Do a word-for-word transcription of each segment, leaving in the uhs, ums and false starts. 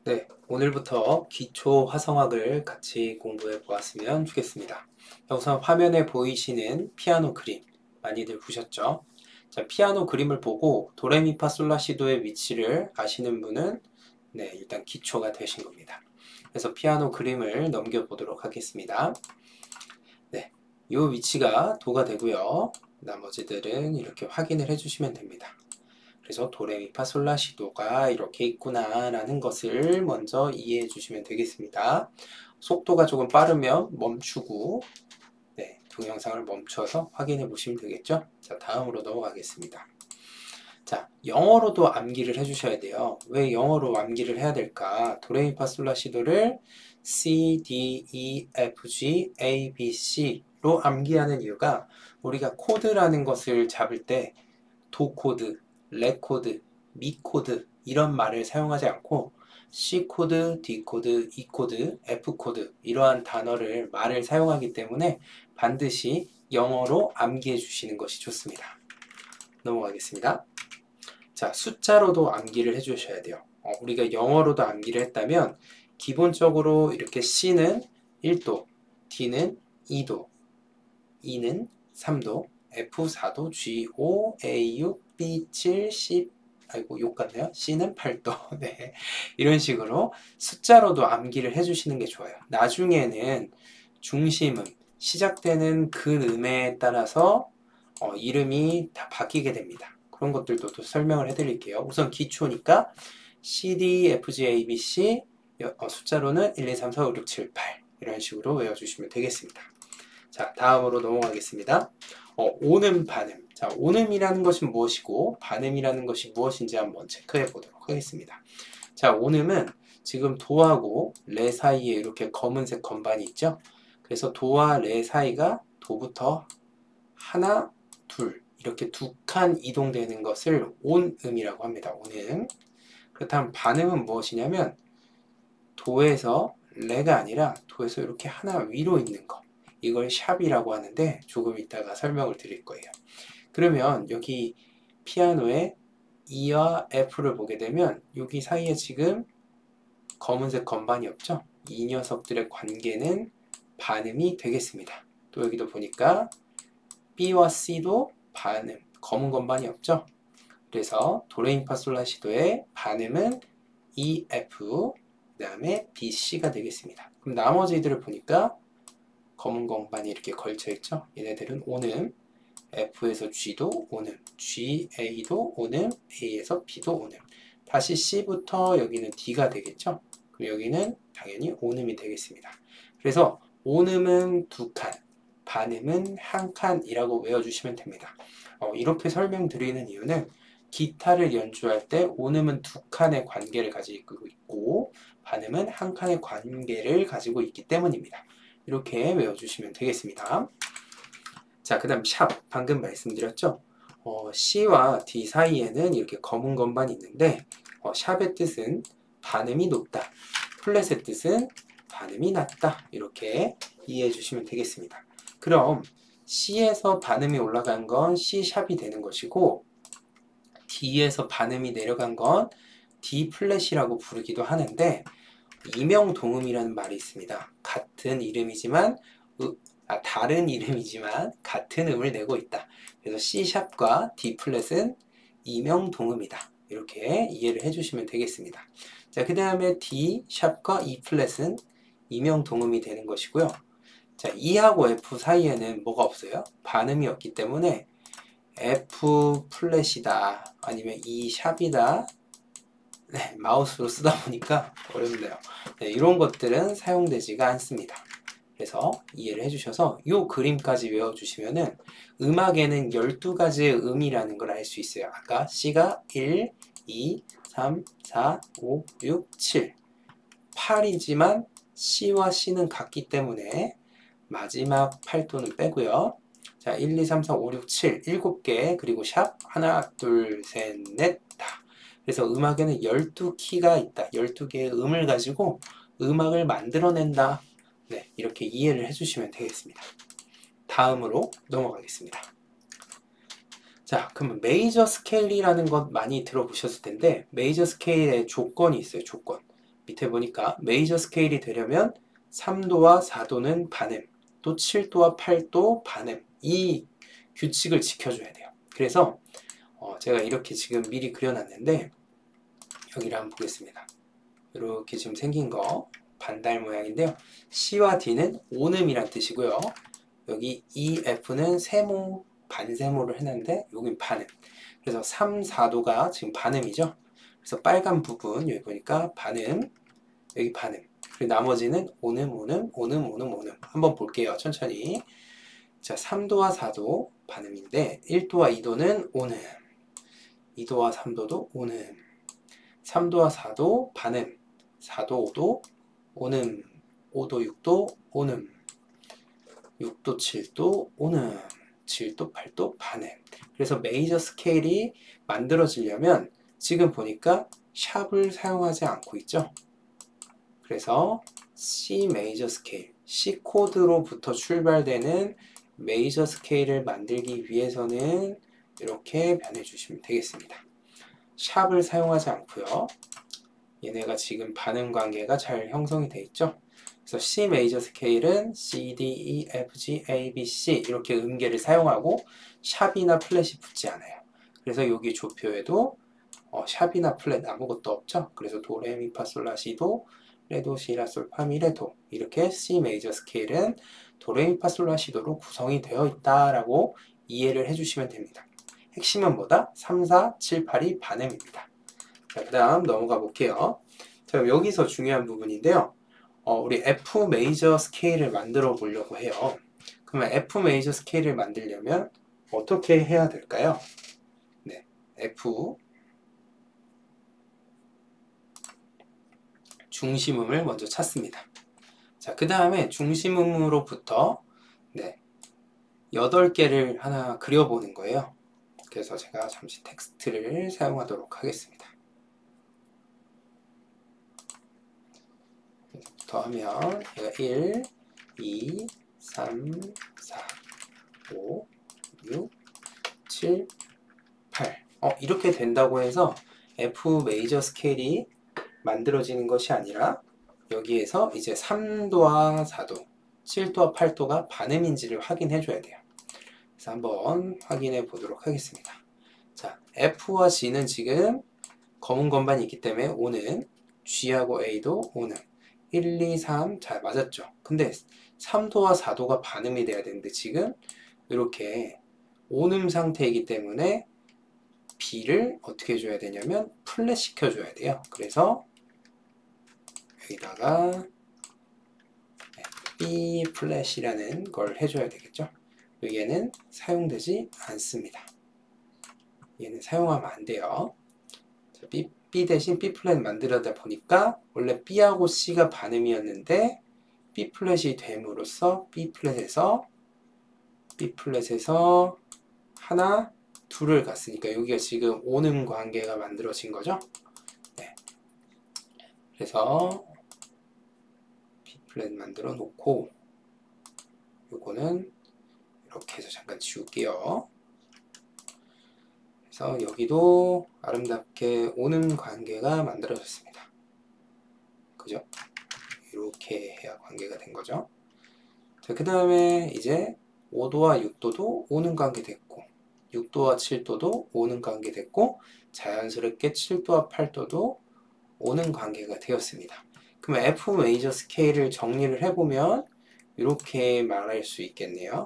네, 오늘부터 기초 화성학을 같이 공부해 보았으면 좋겠습니다. 우선 화면에 보이시는 피아노 그림 많이들 보셨죠? 자, 피아노 그림을 보고 도레미파솔라시도의 위치를 아시는 분은 네, 일단 기초가 되신 겁니다. 그래서 피아노 그림을 넘겨보도록 하겠습니다. 네, 이 위치가 도가 되고요. 나머지들은 이렇게 확인을 해주시면 됩니다. 그래서 도레미파솔라시도가 이렇게 있구나 라는 것을 먼저 이해해 주시면 되겠습니다. 속도가 조금 빠르면 멈추고 네, 동영상을 멈춰서 확인해 보시면 되겠죠. 자, 다음으로 넘어가겠습니다. 자, 영어로도 암기를 해 주셔야 돼요. 왜 영어로 암기를 해야 될까? 도레미파솔라시도를 C, D, E, F, G, A, B, C로 암기하는 이유가 우리가 코드라는 것을 잡을 때 도 코드, 레 코드, 미 코드 이런 말을 사용하지 않고 C 코드, D 코드, E 코드, F 코드 이러한 단어를 말을 사용하기 때문에 반드시 영어로 암기해 주시는 것이 좋습니다. 넘어가겠습니다. 자, 숫자로도 암기를 해 주셔야 돼요. 어, 우리가 영어로도 암기를 했다면 기본적으로 이렇게 C는 일 도, D는 이 도, E는 삼 도, F 사 도, G 오, A 육, B 칠, C 아이고 욕 같네요. C는 팔 도. 네. 이런 식으로 숫자로도 암기를 해주시는 게 좋아요. 나중에는 중심음, 시작되는 글음에 따라서 어, 이름이 다 바뀌게 됩니다. 그런 것들도 또 설명을 해드릴게요. 우선 기초니까 C, D, F, G, A, B, C 어, 숫자로는 일, 이, 삼, 사, 오, 육, 칠, 팔 이런 식으로 외워주시면 되겠습니다. 자, 다음으로 넘어가겠습니다. 어, 오음, 반음. 자, 오음이라는 것이 무엇이고 반음이라는 것이 무엇인지 한번 체크해 보도록 하겠습니다. 자, 오음은 지금 도하고 레 사이에 이렇게 검은색 건반이 있죠? 그래서 도와 레 사이가 도부터 하나, 둘 이렇게 두 칸 이동되는 것을 온음이라고 합니다. 온음. 그렇다면 반음은 무엇이냐면 도에서 레가 아니라 도에서 이렇게 하나 위로 있는 거. 이걸 샵이라고 하는데 조금 이따가 설명을 드릴 거예요. 그러면 여기 피아노의 E와 F를 보게 되면 여기 사이에 지금 검은색 건반이 없죠? 이 녀석들의 관계는 반음이 되겠습니다. 또 여기도 보니까 B와 C도 반음, 검은 건반이 없죠? 그래서 도레미파솔라시도의 반음은 E, F, 그 다음에 B, C가 되겠습니다. 그럼 나머지들을 보니까 검은 건반이 이렇게 걸쳐있죠? 얘네들은 오음, F에서 G도 오음, G, A도 오음, A에서 B도 오음. 다시 C부터 여기는 D가 되겠죠? 그럼 여기는 당연히 오음이 되겠습니다. 그래서 오음은 두 칸, 반음은 한 칸이라고 외워주시면 됩니다. 어, 이렇게 설명드리는 이유는 기타를 연주할 때 오음은 두 칸의 관계를 가지고 있고 반음은 한 칸의 관계를 가지고 있기 때문입니다. 이렇게 외워주시면 되겠습니다. 자, 그 다음 샵, 방금 말씀드렸죠? 어, C와 D 사이에는 이렇게 검은 건반이 있는데 어, 샵의 뜻은 반음이 높다, 플랫의 뜻은 반음이 낮다, 이렇게 이해해 주시면 되겠습니다. 그럼 C에서 반음이 올라간 건 C 샵이 되는 것이고 D에서 반음이 내려간 건 D 플랫이라고 부르기도 하는데 이명동음이라는 말이 있습니다. 같은 이름이지만 으, 아, 다른 이름이지만 같은 음을 내고 있다. 그래서 C샵과 D 플랫은 이명동음이다. 이렇게 이해를 해주시면 되겠습니다. 자, 그 다음에 D샵과 E 플랫은 이명동음이 되는 것이고요. 자, E하고 F 사이에는 뭐가 없어요? 반음이 없기 때문에 F 플랫이다 아니면 E 샵이다. 네, 마우스로 쓰다 보니까 어렵네요. 네, 이런 것들은 사용되지가 않습니다. 그래서 이해를 해주셔서 이 그림까지 외워주시면은 음악에는 열두 가지의 음이라는 걸 알 수 있어요. 아까 C가 일, 이, 삼, 사, 오, 육, 칠, 팔이지만 C와 C는 같기 때문에 마지막 팔 도는 빼고요. 자, 일, 이, 삼, 사, 오, 육, 칠, 일곱 개 그리고 샵 하나, 둘, 셋, 넷, 다. 그래서 음악에는 열두 키가 있다. 열두 개의 음을 가지고 음악을 만들어낸다. 네, 이렇게 이해를 해주시면 되겠습니다. 다음으로 넘어가겠습니다. 자, 그러면 메이저 스케일이라는 것 많이 들어보셨을 텐데 메이저 스케일의 조건이 있어요. 조건. 밑에 보니까 메이저 스케일이 되려면 삼 도와 사 도는 반음, 또 칠 도와 팔 도 반음, 이 규칙을 지켜줘야 돼요. 그래서 어 제가 이렇게 지금 미리 그려놨는데 여기를 한번 보겠습니다. 이렇게 지금 생긴 거 반달 모양인데요. C와 D는 온음이란 뜻이고요. 여기 E, F는 세모, 반세모를 해놨는데 여긴 반음. 그래서 삼, 사 도가 지금 반음이죠. 그래서 빨간 부분 여기 보니까 반음, 여기 반음. 그리고 나머지는 온음, 온음, 온음, 온음, 온음. 한번 볼게요. 천천히. 자, 삼 도와 사 도 반음인데 일 도와 이 도는 온음, 이 도와 삼 도도 온음, 삼 도와 사 도 반음, 사 도, 오 도 온음, 오 도, 육 도 온음, 육 도, 칠 도 온음, 칠 도, 팔 도 반음. 그래서 메이저 스케일이 만들어지려면 지금 보니까 샵을 사용하지 않고 있죠. 그래서 C 메이저 스케일, C 코드로부터 출발되는 메이저 스케일을 만들기 위해서는 이렇게 변해주시면 되겠습니다. 샵을 사용하지 않고요. 얘네가 지금 반음 관계가 잘 형성이 되어 있죠. 그래서 C 메이저 스케일은 C, D, E, F, G, A, B, C 이렇게 음계를 사용하고 샵이나 플랫이 붙지 않아요. 그래서 여기 조표에도 어, 샵이나 플랫 아무것도 없죠. 그래서 도, 레, 미, 파, 솔, 라, 시, 도, 레, 도, 시, 라, 솔, 파, 미, 레, 도 이렇게 C 메이저 스케일은 도, 레, 미, 파, 솔, 라, 시, 도로 구성이 되어 있다라고 이해를 해주시면 됩니다. 핵심은 뭐다? 삼, 사, 칠, 팔이 반음입니다. 자, 그 다음 넘어가 볼게요. 자, 그럼 여기서 중요한 부분인데요. 어, 우리 F 메이저 스케일을 만들어 보려고 해요. 그러면 F 메이저 스케일을 만들려면 어떻게 해야 될까요? 네, F 중심음을 먼저 찾습니다. 자, 그 다음에 중심음으로부터 네, 여덟 개를 하나 그려보는 거예요. 그래서 제가 잠시 텍스트를 사용하도록 하겠습니다. 부터 하면 얘가 일, 이, 삼, 사, 오, 육, 칠, 팔 어, 이렇게 된다고 해서 F 메이저 스케일이 만들어지는 것이 아니라 여기에서 이제 삼 도와 사 도, 칠 도와 팔 도가 반음인지를 확인해 줘야 돼요. 그래서 한번 확인해 보도록 하겠습니다. 자, F와 G는 지금 검은 건반이 있기 때문에 오는, G하고 A도 오는, 일, 이, 삼 잘 맞았죠. 근데 삼 도와 사 도가 반음이 돼야 되는데 지금 이렇게 온음 상태이기 때문에 B를 어떻게 해줘야 되냐면 플랫 시켜줘야 돼요. 그래서 여기다가 B 플랫이라는 걸 해줘야 되겠죠. 얘는 사용되지 않습니다. 얘는 사용하면 안 돼요. B, B 대신 B 플랫 만들어다 보니까 원래 B하고 C가 반음이었는데 B 플랫이 됨으로써 B 플랫에서 B 플랫에서 하나, 둘을 갔으니까 여기가 지금 온음 관계가 만들어진 거죠. 네. 그래서 B 플랫 만들어 놓고 요거는 이렇게 해서 잠깐 지울게요. 그래서 여기도 아름답게 오는 관계가 만들어졌습니다. 그죠? 이렇게 해야 관계가 된 거죠. 자, 그 다음에 이제 오 도와 육 도도 오는 관계 됐고 육 도와 칠 도도 오는 관계 됐고 자연스럽게 칠 도와 팔 도도 오는 관계가 되었습니다. 그러면 F 메이저 스케일을 정리를 해보면 이렇게 말할 수 있겠네요.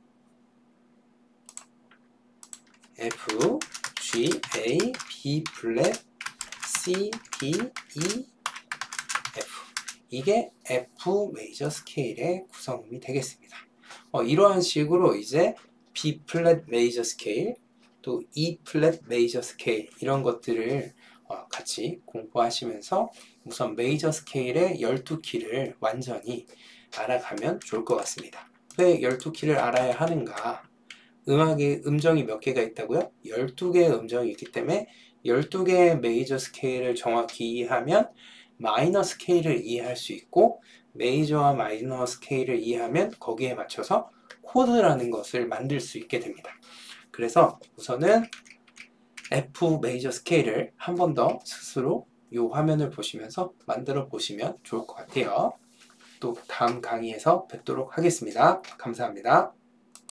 F, G, A, B 플랫, C, D, E, F 이게 F 메이저 스케일의 구성음이 되겠습니다. 어, 이러한 식으로 이제 B 플랫 메이저 스케일 또 E 플랫 메이저 스케일 이런 것들을 어, 같이 공부하시면서 우선 메이저 스케일의 열두 키를 완전히 알아가면 좋을 것 같습니다. 왜 열두 키를 알아야 하는가? 음악의 음정이 몇 개가 있다고요? 열두 개의 음정이 있기 때문에 열두 개의 메이저 스케일을 정확히 이해하면 마이너 스케일을 이해할 수 있고 메이저와 마이너 스케일을 이해하면 거기에 맞춰서 코드라는 것을 만들 수 있게 됩니다. 그래서 우선은 F 메이저 스케일을 한 번 더 스스로 이 화면을 보시면서 만들어 보시면 좋을 것 같아요. 또 다음 강의에서 뵙도록 하겠습니다. 감사합니다.